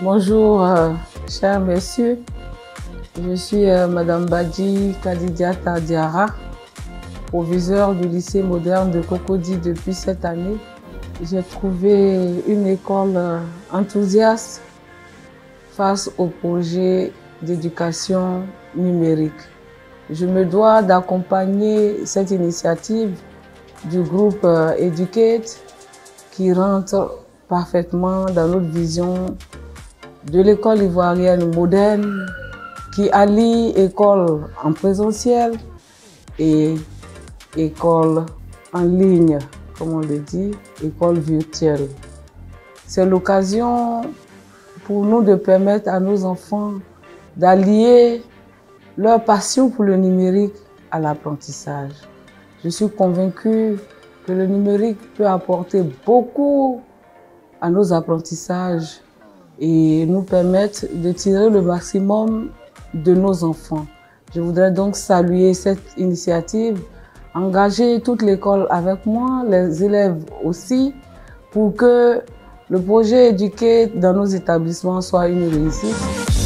Bonjour, chers messieurs. Je suis Madame Badji Kadidiata Diara, proviseure du lycée moderne de Cocody depuis cette année. J'ai trouvé une école enthousiaste face au projet d'éducation numérique. Je me dois d'accompagner cette initiative du groupe Educate qui rentre parfaitement dans notre vision de l'école ivoirienne moderne qui allie école en présentiel et école en ligne, comme on le dit, école virtuelle. C'est l'occasion pour nous de permettre à nos enfants d'allier leur passion pour le numérique à l'apprentissage. Je suis convaincue que le numérique peut apporter beaucoup à nos apprentissages et nous permettre de tirer le maximum de nos enfants. Je voudrais donc saluer cette initiative, engager toute l'école avec moi, les élèves aussi, pour que le projet Educate dans nos établissements soit une réussite.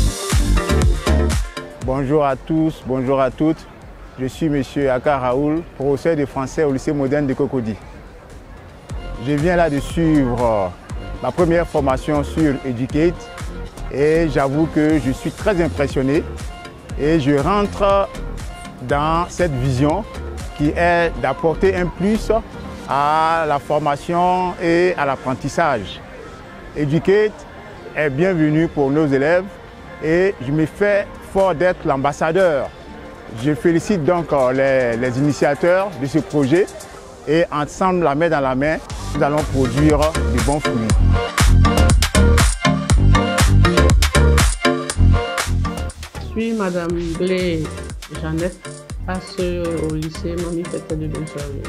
Bonjour à tous, bonjour à toutes. Je suis M. Aka Raoul, professeur de français au lycée moderne de Cocody. Je viens là de suivre ma première formation sur Educate et j'avoue que je suis très impressionné et je rentre dans cette vision qui est d'apporter un plus à la formation et à l'apprentissage. Educate est bienvenu pour nos élèves et je me fais fort d'être l'ambassadeur. Je félicite donc les initiateurs de ce projet et ensemble, la main dans la main, nous allons produire de bons fruits. Je suis Madame Blé Jeannette, passeuse au lycée Mamie Fete de Benchaoui.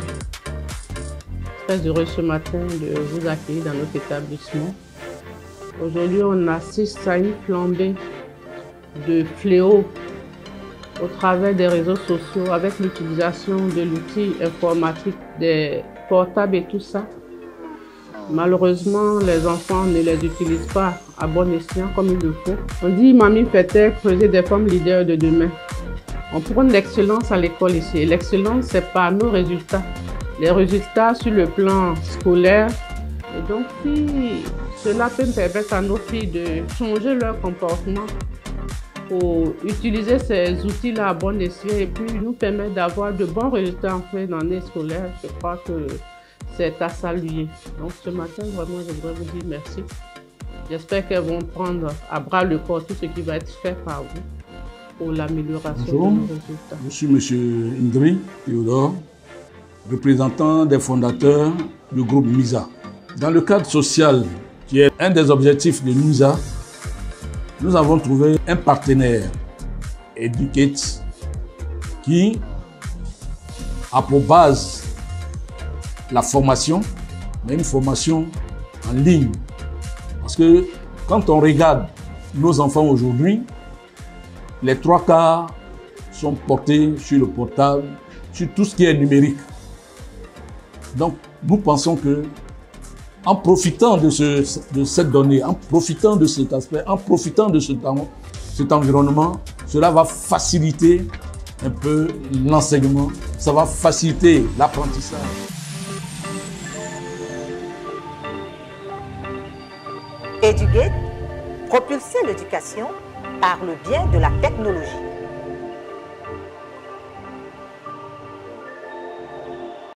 Très heureux ce matin de vous accueillir dans notre établissement. Aujourd'hui, on assiste à une flambée de fléaux au travers des réseaux sociaux avec l'utilisation de l'outil informatique, des portables et tout ça. Malheureusement, les enfants ne les utilisent pas à bon escient comme il le faut. On dit Mamie Fete, creuser des femmes leaders de demain. On prône l'excellence à l'école ici. L'excellence, c'est par nos résultats. Les résultats sur le plan scolaire. Et donc, si cela peut permettre à nos filles de changer leur comportement, pour utiliser ces outils-là à bon escient et puis nous permettre d'avoir de bons résultats en fin d'année scolaire, je crois que c'est à saluer. Donc ce matin, vraiment, je voudrais vous dire merci. J'espère qu'elles vont prendre à bras le corps tout ce qui va être fait par vous pour l'amélioration de nos résultats. Je suis M. Indri Théodore, représentant des fondateurs du groupe MISA. Dans le cadre social, qui est un des objectifs de MISA, nous avons trouvé un partenaire, Educate, qui a pour base la formation, mais une formation en ligne. Parce que quand on regarde nos enfants aujourd'hui, les 3/4 sont portés sur le portable, sur tout ce qui est numérique. Donc, nous pensons que en profitant de cette donnée, en profitant de cet aspect, en profitant de cet environnement, cela va faciliter un peu l'enseignement, ça va faciliter l'apprentissage. Educate, propulser l'éducation par le biais de la technologie.